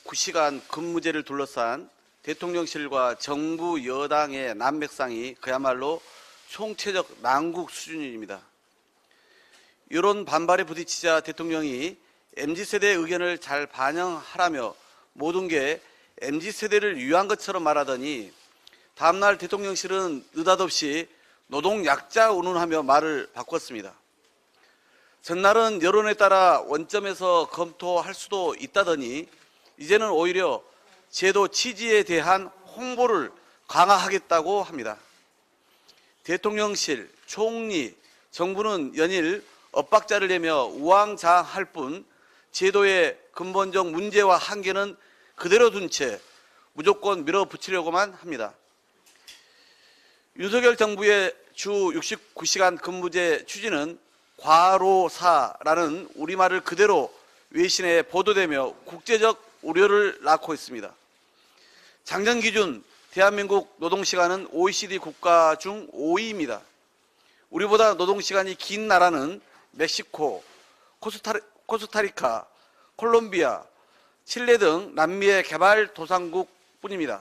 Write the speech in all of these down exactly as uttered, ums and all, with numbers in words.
육십구 시간 근무제를 둘러싼 대통령실과 정부 여당의 난맥상이 그야말로 총체적 난국 수준입니다. 이런 반발에 부딪히자 대통령이 엠지세대의 의견을 잘 반영하라며 모든 게 엠지세대를 위한 것처럼 말하더니 다음날 대통령실은 느닷없이 노동약자 운운하며 말을 바꿨습니다. 전날은 여론에 따라 원점에서 검토할 수도 있다더니 이제는 오히려 제도 취지에 대한 홍보를 강화하겠다고 합니다. 대통령실, 총리, 정부는 연일 엇박자를 내며 우왕좌왕할 뿐 제도의 근본적 문제와 한계는 그대로 둔 채 무조건 밀어붙이려고만 합니다. 윤석열 정부의 주 육십구 시간 근무제 추진은 과로사라는 우리말을 그대로 외신에 보도되며 국제적 우려를 낳고 있습니다. 작년 기준 대한민국 노동시간은 오이시디 국가 중 오 위입니다. 우리보다 노동시간이 긴 나라는 멕시코, 코스타리, 코스타리카, 콜롬비아, 칠레 등 남미의 개발도상국뿐입니다.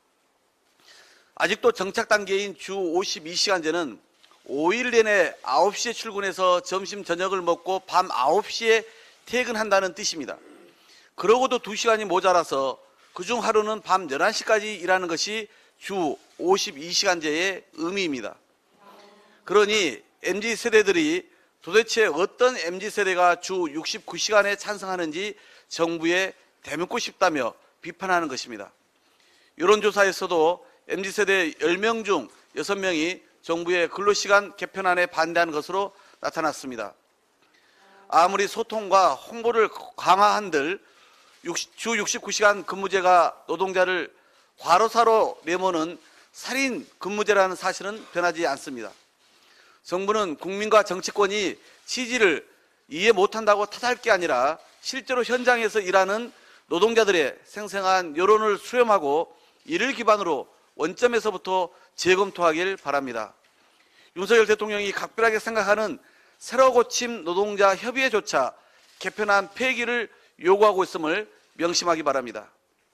아직도 정착 단계인 주 오십이 시간제는 오 일 내내 아홉 시에 출근해서 점심 저녁을 먹고 밤 아홉 시에 퇴근한다는 뜻입니다. 그러고도 두 시간이 모자라서 그중 하루는 밤 열한 시까지 일하는 것이 주 오십이 시간제의 의미입니다. 그러니 엠지세대들이 도대체 어떤 엠지세대가 주 육십구 시간에 찬성하는지 정부에 대묻고 싶다며 비판하는 것입니다. 여론조사에서도 엠지세대 열 명 중 여섯 명이 정부의 근로시간 개편안에 반대하는 것으로 나타났습니다. 아무리 소통과 홍보를 강화한들 주 육십구 시간 근무제가 노동자를 과로사로 내모는 살인 근무제라는 사실은 변하지 않습니다. 정부는 국민과 정치권이 취지를 이해 못한다고 탓할 게 아니라 실제로 현장에서 일하는 노동자들의 생생한 여론을 수렴하고 이를 기반으로 원점에서부터 재검토하길 바랍니다. 윤석열 대통령이 각별하게 생각하는 새로 고침 노동자 협의회조차 개편안 폐기를 요구하고 있음을 명심하기 바랍니다.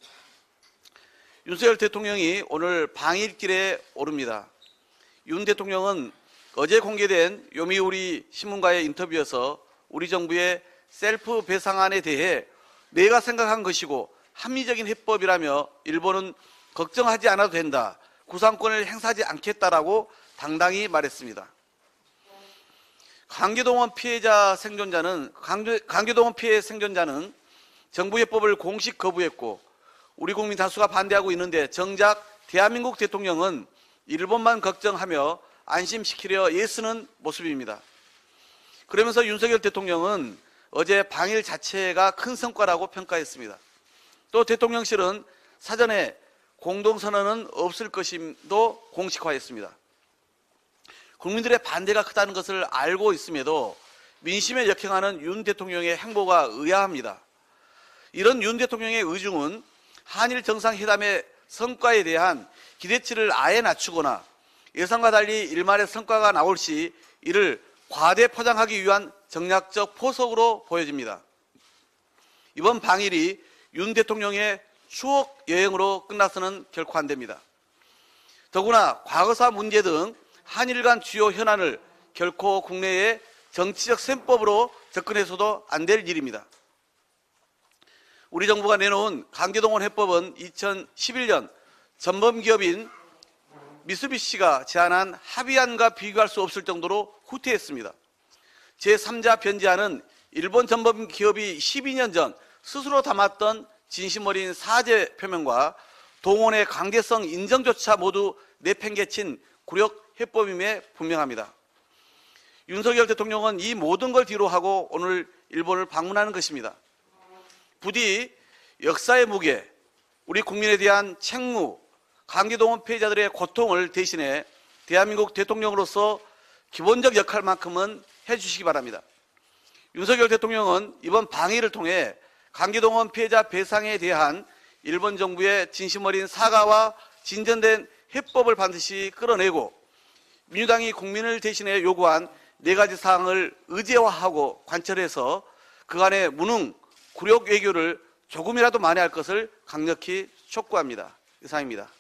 윤석열 대통령이 오늘 방일길에 오릅니다. 윤 대통령은 어제 공개된 요미우리 신문과의 인터뷰에서 우리 정부의 셀프 배상안에 대해 내가 생각한 것이고 합리적인 해법이라며 일본은 걱정하지 않아도 된다, 구상권을 행사하지 않겠다라고 당당히 말했습니다. 강제동원 피해자 생존자는 강제, 강제동원 피해 생존자는 정부 해법을 공식 거부했고 우리 국민 다수가 반대하고 있는데 정작 대한민국 대통령은 일본만 걱정하며 안심시키려 애쓰는 모습입니다. 그러면서 윤석열 대통령은 어제 방일 자체가 큰 성과라고 평가했습니다. 또 대통령실은 사전에 공동선언은 없을 것임도 공식화했습니다. 국민들의 반대가 크다는 것을 알고 있음에도 민심에 역행하는 윤 대통령의 행보가 의아합니다. 이런 윤 대통령의 의중은 한일 정상회담의 성과에 대한 기대치를 아예 낮추거나 예상과 달리 일말의 성과가 나올 시 이를 과대 포장하기 위한 정략적 포석으로 보여집니다. 이번 방일이 윤 대통령의 추억 여행으로 끝나서는 결코 안 됩니다. 더구나 과거사 문제 등 한일 간 주요 현안을 결코 국내의 정치적 셈법으로 접근해서도 안 될 일입니다. 우리 정부가 내놓은 강제동원 해법은 이천십일 년 전범기업인 미쓰비시가 제안한 합의안과 비교할 수 없을 정도로 후퇴했습니다. 제삼자 변제안은 일본 전범기업이 십이 년 전 스스로 담았던 진심 어린 사죄 표명과 동원의 강제성 인정조차 모두 내팽개친 굴욕 해법임에 분명합니다. 윤석열 대통령은 이 모든 걸 뒤로하고 오늘 일본을 방문하는 것입니다. 부디 역사의 무게, 우리 국민에 대한 책무, 강제동원 피해자들의 고통을 대신해 대한민국 대통령으로서 기본적 역할만큼은 해주시기 바랍니다. 윤석열 대통령은 이번 방일을 통해 강제동원 피해자 배상에 대한 일본 정부의 진심 어린 사과와 진전된 해법을 반드시 끌어내고 민주당이 국민을 대신해 요구한 네 가지 사항을 의제화하고 관철해서 그간의 무능, 굴욕 외교를 조금이라도 만회할 것을 강력히 촉구합니다. 이상입니다.